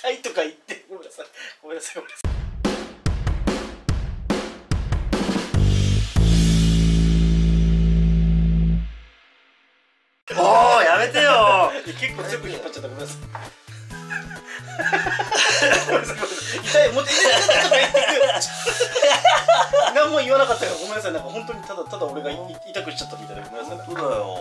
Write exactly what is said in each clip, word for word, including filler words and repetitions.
痛いとか言ってごめんなさいごめんなさいごめんなさい。 もうやめてよ。 結構強く引っ張っちゃったごめんなさい。痛いもう痛いとか言って何も言わなかったからごめんなさい。なんか本当にただただ俺が痛くしちゃったみたいなごめんなさい。 本当だよ。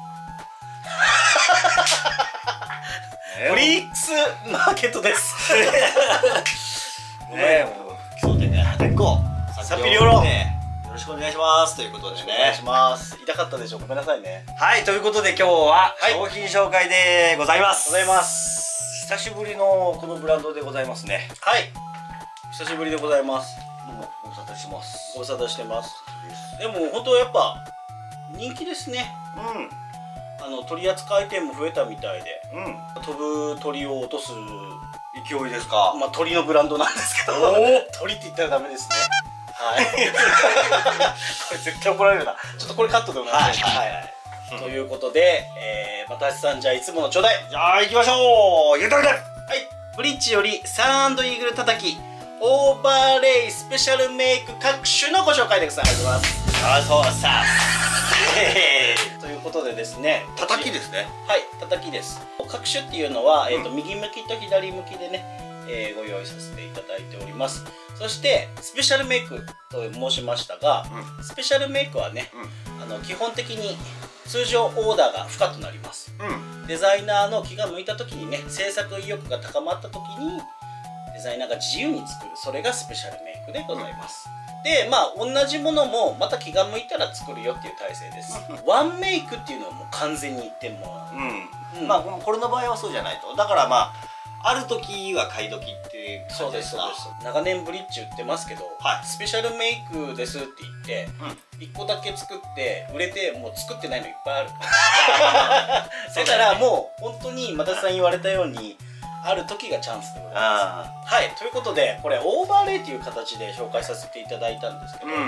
フリークスマーケットです。 ねえもう基礎点ね発行賛否両論よろしくお願いしますということでね。 お願いします。痛かったでしょ、ごめんなさいね。 はい、ということで今日は商品紹介でございます。 ございます。 久しぶりのこのブランドでございますね。 はい、久しぶりでございます。 どうもご無沙汰してます。 ご無沙汰してます。でも本当やっぱ人気ですね。 うん、 あの取り扱い店も増えたみたいで、 うん、 飛ぶ鳥を落とす勢いですか。 まあ鳥のブランドなんですけど、鳥って言ったらダメですね。はい。これ絶対怒られるな。ちょっとこれカットでお願いします。はいはい。ということで、えー、またしさんじゃあいつものちょうだい。 じゃあ行きましょう。言うといて。はい。 ブリッジよりサー&イーグル叩きオーバーレイスペシャルメイク各種のご紹介でございます。 あ、そうさ。 ということでですね、 叩きですね。 はい、叩きです。各種っていうのは、えーと、右向きと左向きでね、えー、ご用意させていただいております。そしてスペシャルメイクと申しましたが、うん、スペシャルメイクはね、うん、あの基本的に通常オーダーが不可となります、うん、デザイナーの気が向いた時にね、制作意欲が高まった時にデザイナーが自由に作る、それがスペシャルメイクでございます、うん、でまあ同じものもまた気が向いたら作るよっていう体制です。ワンメイクっていうのはもう完全に言っても、 うんうん、まあこれの場合はそうじゃないと。だからまあある時は買い時っていう感じですか。そうですそうです。長年ブリッジ売ってますけど、はい、スペシャルメイクですって言って、うん、いっこだけ作って売れてもう作ってないのいっぱいある。だからもう本当に又田さん言われたようにある時がチャンスでございます。はい、ということでこれオーバーレイという形で紹介させていただいたんですけど、うん、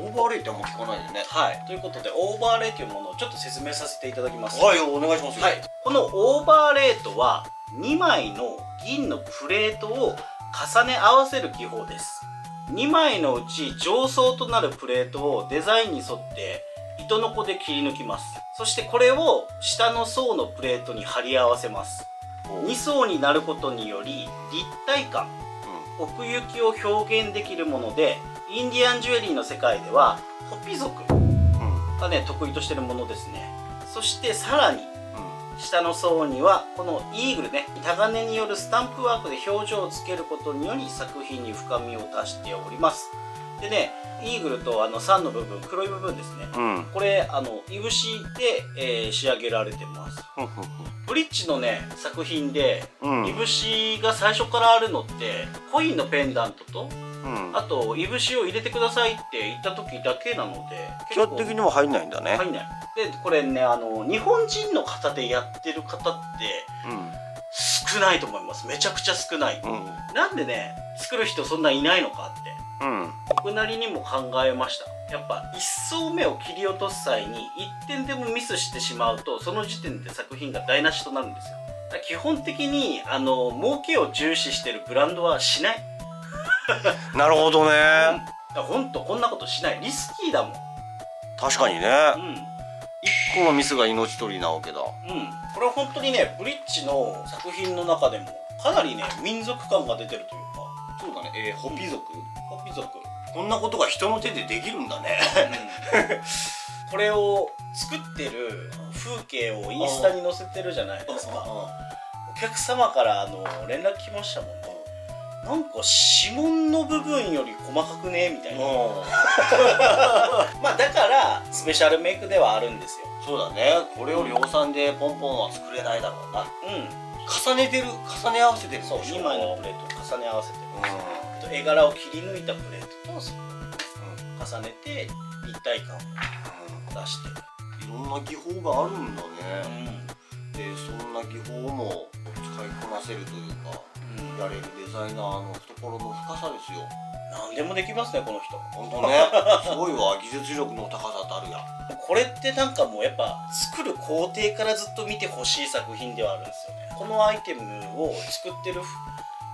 オーバーレイってあんま聞かないよね。 はい、ということでオーバーレイというものをちょっと説明させていただきます。 はい、お願いします。 はい、このオーバーレイとはにまいの銀のプレートを重ね合わせる技法です。にまいのうち上層となるプレートをデザインに沿って糸のこで切り抜きます。そしてこれを下の層のプレートに貼り合わせます。に層になることにより立体感、うん、奥行きを表現できるもので、インディアンジュエリーの世界ではホピ族がね得意としてるものですね。そしてさらに下の層にはこのイーグルね、タガネによるスタンプワークで表情をつけることにより作品に深みを足しております。でね、イーグルとあのさんの部分、黒い部分ですね、うん、これあのいぶしで、えー、仕上げられてます。ブリッジのね作品で、うん、いぶしが最初からあるのってコインのペンダントと、うん、あといぶしを入れてくださいって言った時だけなので、 基本的には入んないんだね。 入んない。でこれね、あの日本人の方でやってる方って、うん、少ないと思います。めちゃくちゃ少ない、うん、なんでね作る人そんないないのかって、うん、僕なりにも考えました。やっぱいっ層目を切り落とす際にいってんでもミスしてしまうと、その時点で作品が台無しとなるんですよ。だから基本的にあの儲けを重視してるブランドはしない。 なるほどね。 うん、ほんとこんなことしない。リスキーだもん。 確かにね、うん、いっこのミスが命取りなわけだ。うん、 これは本当にねブリッジの作品の中でもかなりね民族感が出てるというか。 そうだね、えー、ホピ族、 ホピ族、 こんなことが人の手でできるんだね。 これを作ってる風景をインスタに載せてるじゃないですか。お客様からあの連絡来ましたもんね。なんか指紋の部分より細かくねみたいな。まあだからスペシャルメイクではあるんですよ。 そうだね、これを量産でポンポンは作れないだろうな。うん、重ねてる、重ね合わせてる。 そう、にまいのプレートを重ね合わせてる。うん、絵柄を切り抜いたプレートとそこを重ねて立体感を出してる。 いろんな技法があるんだね。うん、でそんな技法も使いこなせるというか、うん、やれるデザイナーの懐の深さですよ。 何でもできますねこの人。 本当ね、すごいわ。技術力の高さたるや。 これってなんかもうやっぱ作る工程からずっと見てほしい作品ではあるんですよね。このアイテムを作ってる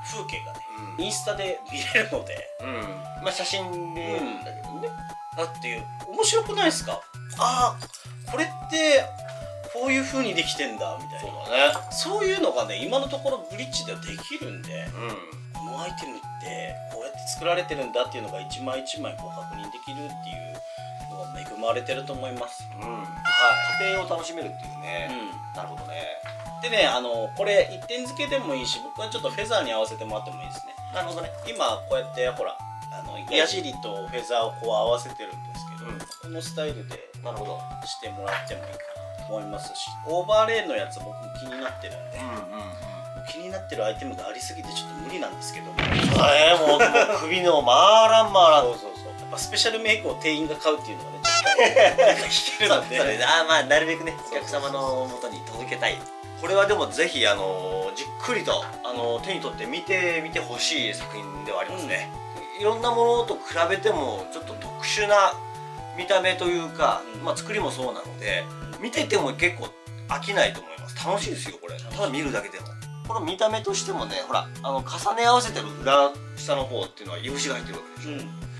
風景がね、うん、インスタで見れるので、 うん、まあ写真でだけどね、 だって面白くないですか？ああこれってこういう風にできてんだみたいな。 そうだね。 そういうのがね今のところブリッジではできるんで、 うん、 このアイテムってこうやって作られてるんだっていうのが一枚一枚こう確認できるっていうのは恵まれてると思います。 うん、はい。過程を楽しめるっていうね。うん、なるほどね。 でね、あのこれ一点付けでもいいし、僕はちょっとフェザーに合わせてもらってもいいですね。 なるほどね。 今こうやってほらあの矢尻とフェザーをこう合わせてるんですけど、うん、このスタイルでなるほどしてもらってもいいかなと思いますし、オーバーレーンのやつ僕も気になってるんで、うんうん、気になってるアイテムがありすぎてちょっと無理なんですけど、 えー、もう首の回らん回らん。 そうそうそう、やっぱスペシャルメイクを店員が買うっていうのがねちょっと引けるので、 そうあまあなるべくねお客様の元に届けたい。これはでもぜひあのじっくりとあの手に取って見てみてほしい作品ではありますね、うん、いろんなものと比べてもちょっと特殊な見た目というか、うん、まあ作りもそうなので、うん、見てても結構飽きないと思います。楽しいですよこれ、ただ見るだけでも。この見た目としてもね、ほらあの重ね合わせてる裏下の方っていうのはいぶしが入ってるわけでしょ、うん、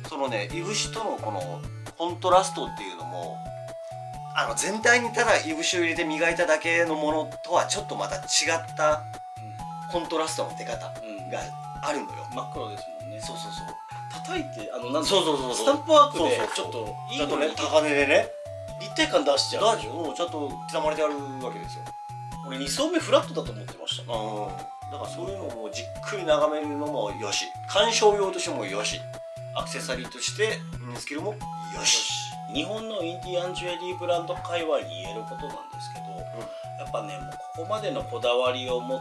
そのねいぶしとのこのコントラストっていうのもあの全体にただいぶしを入れて磨いただけのものとはちょっとまた違ったコントラストの出方があるのよ、うん、 真っ黒ですもんね。 そうそうそう、 叩いてあのなんそうそうそうスタンプワークでちょっといいのね、高値でね立体感出しちゃう。 もうちゃんと刻まれてあるわけですよ。 俺に層目フラットだと思ってました。 うん、だからそういうのもじっくり眺めるのもよし、鑑賞用としてもよし、アクセサリーとして身につけるもよし。 日本のインディアンジュエリーブランド界隈に言えることなんですけど、うん、やっぱねもうここまでのこだわりを持って、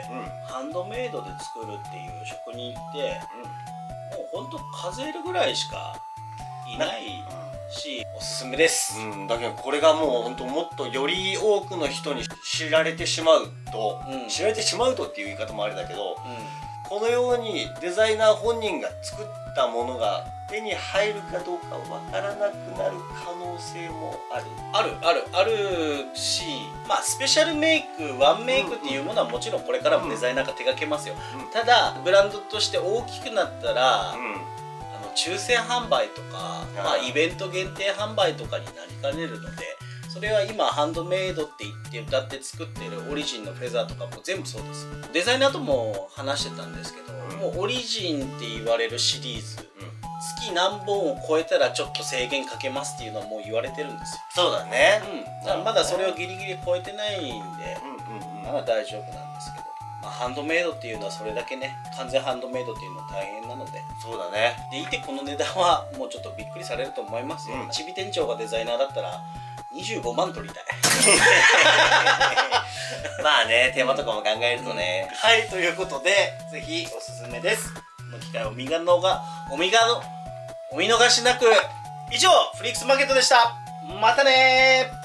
うん、ハンドメイドで作るっていう職人って、うん、もうほんと数えるぐらいしかいないし、おすすめです、 うん、だけどこれがもうほんともっとより多くの人に知られてしまうと、うん、知られてしまうとっていう言い方もあれだけど、このようにデザイナー本人が作ったものが手に入るかどうかわからなくなる可能性もあるあるあるあるし、まあスペシャルメイクワンメイクっていうものはもちろんこれからもデザイナーが手掛けますよ、うんうん、ただブランドとして大きくなったら、うん、あの抽選販売とか、まあ、イベント限定販売とかになりかねるので、それは今ハンドメイドって言って歌って作ってるオリジンのフェザーとかも全部そうです。デザイナーとも話してたんですけど、うん、もうオリジンって言われるシリーズ、うん、月何本を超えたらちょっと制限かけますっていうのはもう言われてるんですよ。そうだね、 うん、だからまだそれをギリギリ超えてないんで、まだ大丈夫なんですけど、まあ、ハンドメイドっていうのはそれだけね完全ハンドメイドっていうのは大変なので。 そうだね。 でいてこの値段はもうちょっとびっくりされると思いますよ。ちび、うん、店長がデザイナーだったらにじゅうごまん取りたいまあね、手間とかも考えるとね、 うん、はい、ということでぜひおすすめです。この機会をお見逃がお見がのお見逃しなく。以上フリークスマーケットでした。またねー。